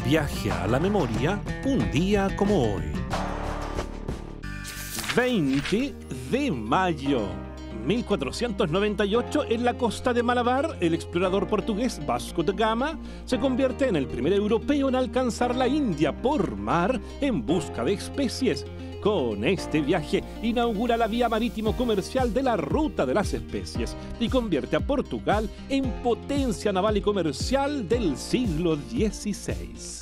Viaje a la memoria un día como hoy. 20 de mayo. 1498, en la costa de Malabar, el explorador portugués Vasco da Gama se convierte en el primer europeo en alcanzar la India por mar en busca de especies. Con este viaje inaugura la vía marítimo comercial de la Ruta de las Especies y convierte a Portugal en potencia naval y comercial del siglo XVI.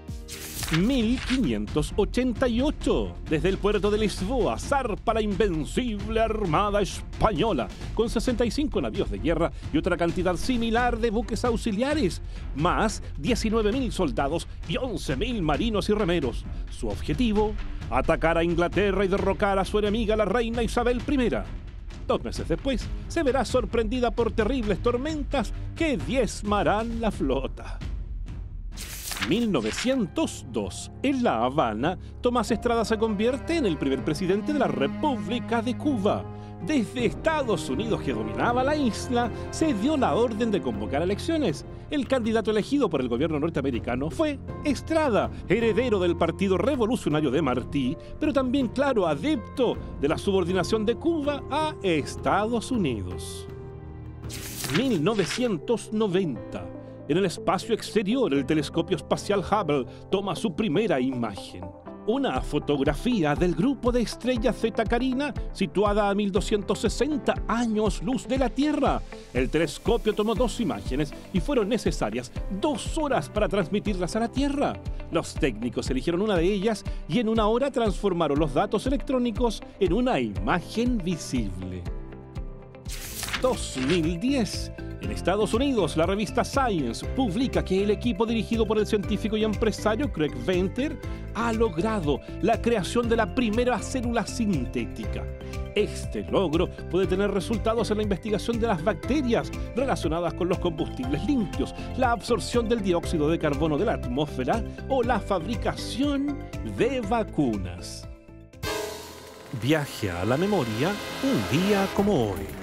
1588. Desde el puerto de Lisboa zarpa la invencible Armada Española, con 65 navíos de guerra y otra cantidad similar de buques auxiliares, más 19.000 soldados y 11.000 marinos y remeros. Su objetivo: atacar a Inglaterra y derrocar a su enemiga, la reina Isabel I. 2 meses después, se verá sorprendida por terribles tormentas que diezmarán la flota. 1902. En La Habana, Tomás Estrada se convierte en el primer presidente de la República de Cuba. Desde Estados Unidos, que dominaba la isla, se dio la orden de convocar elecciones. El candidato elegido por el gobierno norteamericano fue Estrada, heredero del Partido Revolucionario de Martí, pero también, claro, adepto de la subordinación de Cuba a Estados Unidos. 1990. En el espacio exterior, el telescopio espacial Hubble toma su primera imagen. Una fotografía del grupo de estrellas Zeta Carina, situada a 1260 años luz de la Tierra. El telescopio tomó 2 imágenes y fueron necesarias 2 horas para transmitirlas a la Tierra. Los técnicos eligieron una de ellas y en 1 hora transformaron los datos electrónicos en una imagen visible. 2010. En Estados Unidos, la revista Science publica que el equipo dirigido por el científico y empresario Craig Venter ha logrado la creación de la primera célula sintética. Este logro puede tener resultados en la investigación de las bacterias relacionadas con los combustibles limpios, la absorción del dióxido de carbono de la atmósfera o la fabricación de vacunas. Viaje a la memoria un día como hoy.